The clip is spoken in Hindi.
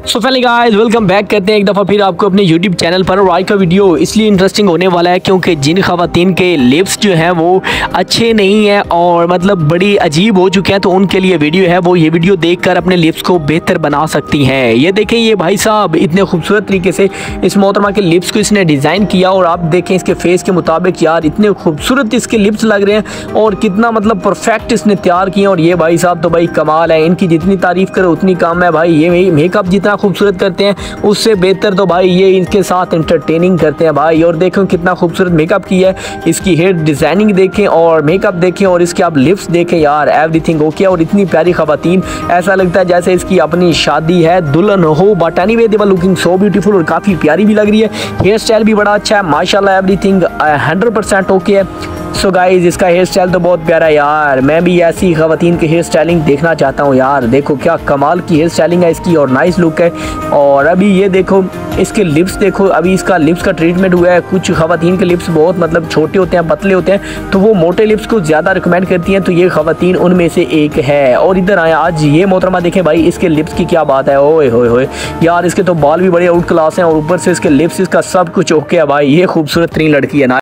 सो फाइनली गाइस वेलकम बैक करते हैं एक दफ़ा फिर आपको अपने यूट्यूब चैनल पर। और आज का वीडियो इसलिए इंटरेस्टिंग होने वाला है क्योंकि जिन ख़वातीन के लिप्स जो हैं वो अच्छे नहीं हैं और मतलब बड़ी अजीब हो चुके हैं, तो उनके लिए वीडियो है वो ये वीडियो देखकर अपने लिप्स को बेहतर बना सकती हैं। ये देखें, ये भाई साहब इतने खूबसूरत तरीके से इस मोहतरमा के लिप्स को इसने डिज़ाइन किया और आप देखें इसके फेस के मुताबिक यार इतने खूबसूरत इसके लिप्स लग रहे हैं और कितना मतलब परफेक्ट इसने तैयार किए। और ये भाई साहब तो भाई कमाल है, इनकी जितनी तारीफ़ करो उतनी कम है भाई। ये मेकअप जितना खूबसूरत करते हैं उससे बेहतर तो भाई ये इनके साथ एंटरटेनिंग करते हैं भाई। और देखो कितना खूबसूरत मेकअप किया है, इसकी हेयर डिज़ाइनिंग देखें और मेकअप देखें और इसके आप लिप्स देखें यार, एवरीथिंग ओके। और इतनी प्यारी ख़वातीन, ऐसा लगता है जैसे इसकी अपनी शादी है, दुल्हन हो। But anyway they were looking so beautiful और काफ़ी प्यारी भी लग रही है। हेयर स्टाइल भी बड़ा अच्छा है माशाल्लाह, एवरीथिंग 100% ओके है। सो गाइज इसका हेयर स्टाइल तो बहुत प्यारा है यार, मैं भी ऐसी ख़वातीन की हेयर स्टाइलिंग देखना चाहता हूँ यार। देखो क्या कमाल की हेयर स्टाइलिंग है इसकी और नाइस लुक है। और अभी ये देखो इसके लिप्स देखो, अभी इसका लिप्स का ट्रीटमेंट हुआ है। कुछ ख़वातीन के लिप्स बहुत मतलब छोटे होते हैं, पतले होते हैं, तो वो मोटे लिप्स को ज़्यादा रिकमेंड करती हैं, तो ये ख़वातीन उनमें से एक है। और इधर आए आज ये मोहतरमा देखें भाई इसके लिप्स की क्या बात है, ओए होए होए यार, इसके तो बाल भी बड़े आउट क्लास हैं और ऊपर से इसके लिप्स, इसका सब कुछ ओके है भाई। ये खूबसूरत तरीन लड़की है ना।